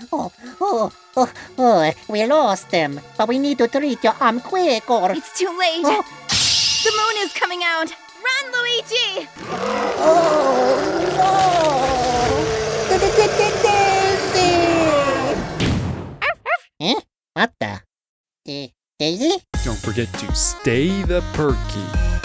We lost them, but we need to treat your arm quick or... It's too late! The moon is coming out! Run, Luigi! Eh? What the? Daisy? Don't forget to stay the perky.